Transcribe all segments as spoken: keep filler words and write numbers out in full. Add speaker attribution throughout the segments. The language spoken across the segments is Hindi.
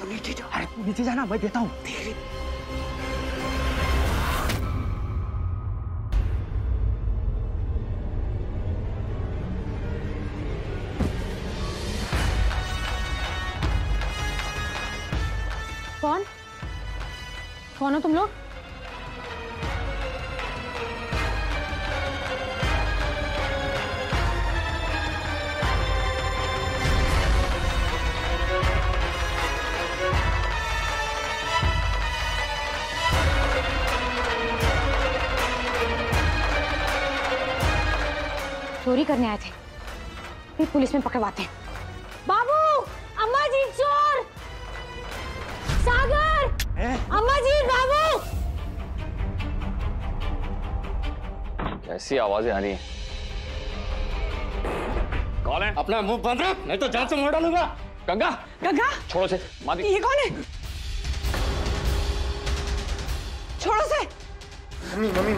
Speaker 1: तू नीचे जा।
Speaker 2: अरे नीचे जाना, मैं देता हूँ।
Speaker 3: कौन कौन हो तुम लोग? चोरी करने आए थे, फिर पुलिस में पकड़वाते हैं। बाबू, अम्मा जी चोर! सागर! अम्मा जी, बाबू!
Speaker 4: कैसी आवाजें आ रही हैं? कौन है?
Speaker 2: अपना मुंह बंद रख, नहीं तो जान से मार डालूंगा।
Speaker 4: गंगा!
Speaker 1: गंगा,
Speaker 4: छोड़ो से। मादी,
Speaker 1: ये कौन है? छोड़ो से।
Speaker 2: मम्मी मम्मी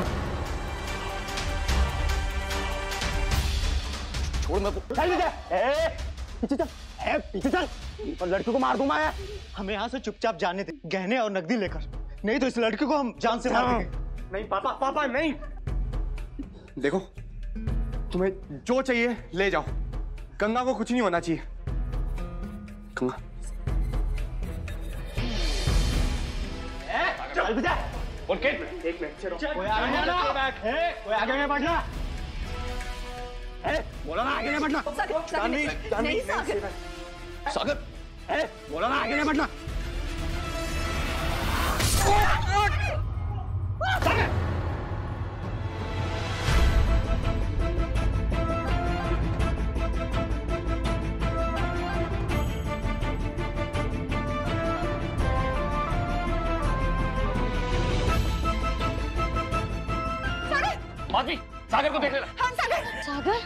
Speaker 4: छोड़ मैं।
Speaker 2: चल जा। ए, पीछे चल। ए, पीछे चल, और लड़की को मार दूं मैं। हमें यहाँ से चुपचाप जाने दे, गहने और नकदी लेकर, नहीं तो इस लड़की को हम जान से मार देंगे। नहीं पापा, पापा नहीं।
Speaker 5: देखो, तुम्हें जो चाहिए ले जाओ, गंगा को कुछ नहीं होना चाहिए। गंगा
Speaker 2: चल बेटा।
Speaker 4: ओके,
Speaker 2: एक मिनट चलो। कोई आगे नहीं बढ़ना। ए, कोई आगे नहीं बढ़ना। ए, बोला ना आगे नहीं बढ़ना।
Speaker 1: सागर, नहीं, नहीं सागर।
Speaker 4: सागर!
Speaker 2: ए, बोला ना आगे नहीं बढ़ना।
Speaker 4: माधवी, सागर को देख लेना।
Speaker 1: हाँ सागर।
Speaker 3: सागर?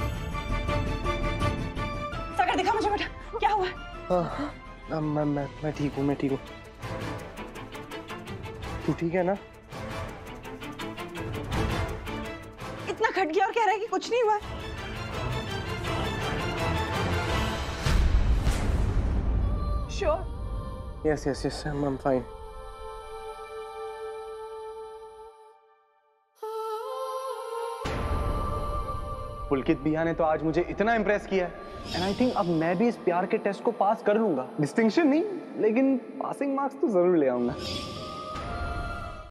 Speaker 1: सागर दिखा मुझे बेटा, क्या हुआ?
Speaker 5: हाँ, मैं मैं मैं ठीक हूँ, मैं ठीक हूँ। तू ठीक है ना?
Speaker 1: इतना खट गया और कह रहा है कि कुछ नहीं हुआ। Sure?
Speaker 5: Yes yes yes, I am fine. Pulkit भैया ने तो आज मुझे इतना इम्प्रेस किया है, एंड आई थिंक अब मैं भी इस प्यार के टेस्ट को पास कर लूंगा। डिस्टिंक्शन नहीं, लेकिन पासिंग मार्क्स तो जरूर ले आऊंगा।